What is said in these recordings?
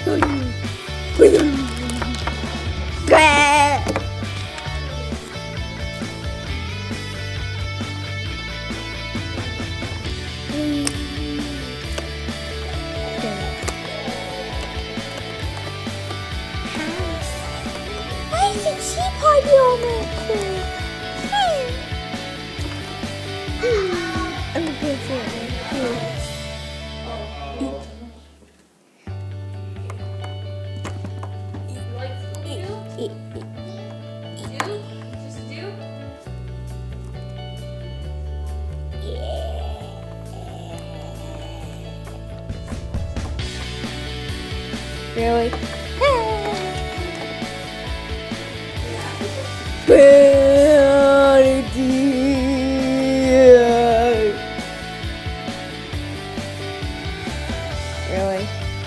Why is the tea party on it? I'm gonna put it here. Really? Really?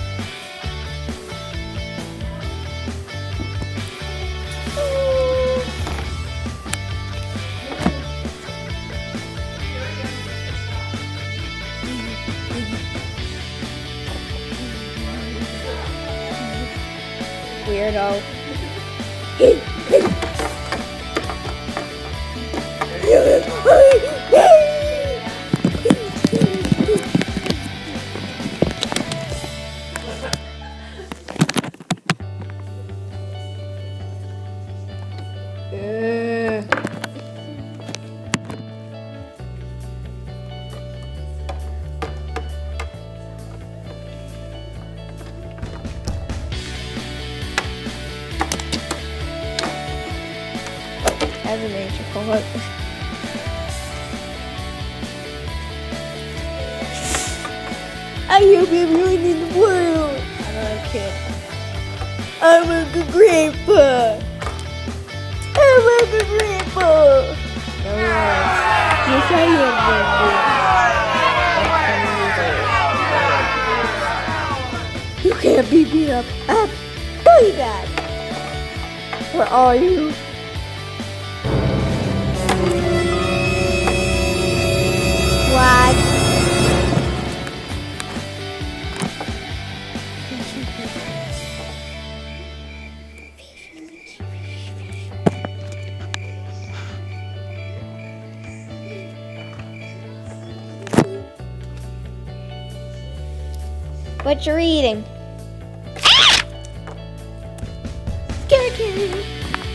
Weirdo. As a nature poet. I am everyone in the world. I'm a kid. I'm a good grandpa. I'm a good grandpa. No, yes, I am. You can't beat me up. I'm really bad. Where are you? What? What you're eating? Scarecrow.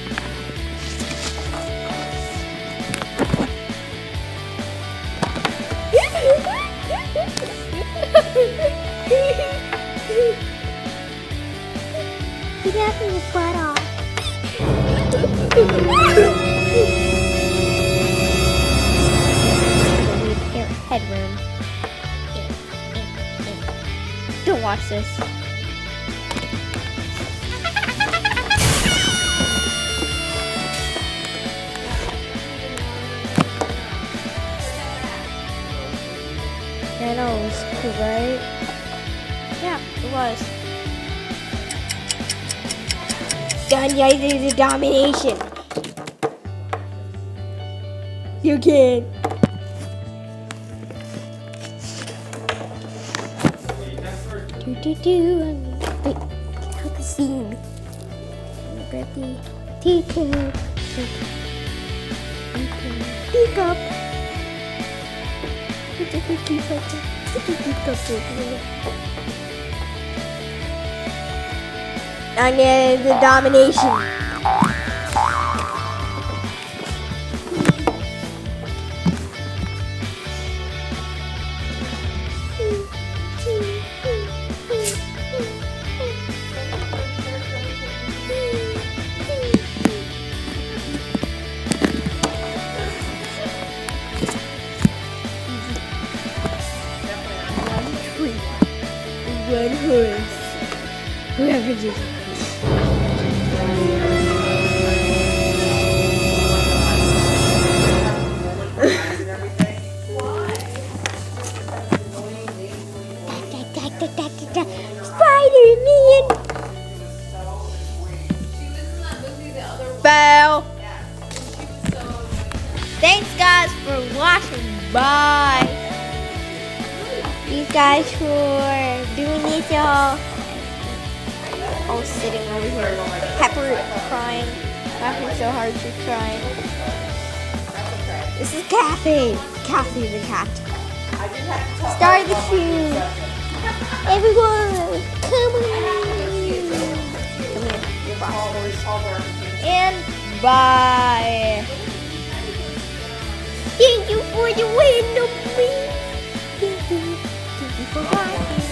He's having his butt off. Headroom. Don't watch this. I know, it was cool, right? Yeah, it was. Danya is a domination. You can. Wait, how to sing? Grab the teacup. Teacup. Anya, the domination. One horse. Whoever just. Spider-Man. Fail. Thanks, guys, for watching. Bye. You guys for doing this, y'all. all sitting over here. Pepper crying, laughing so hard she's crying. This is Kathy. Kathy the cat. Star the shoe. Everyone, come on. Come here, your boss. And bye. Thank you for the win, Thank you for watching.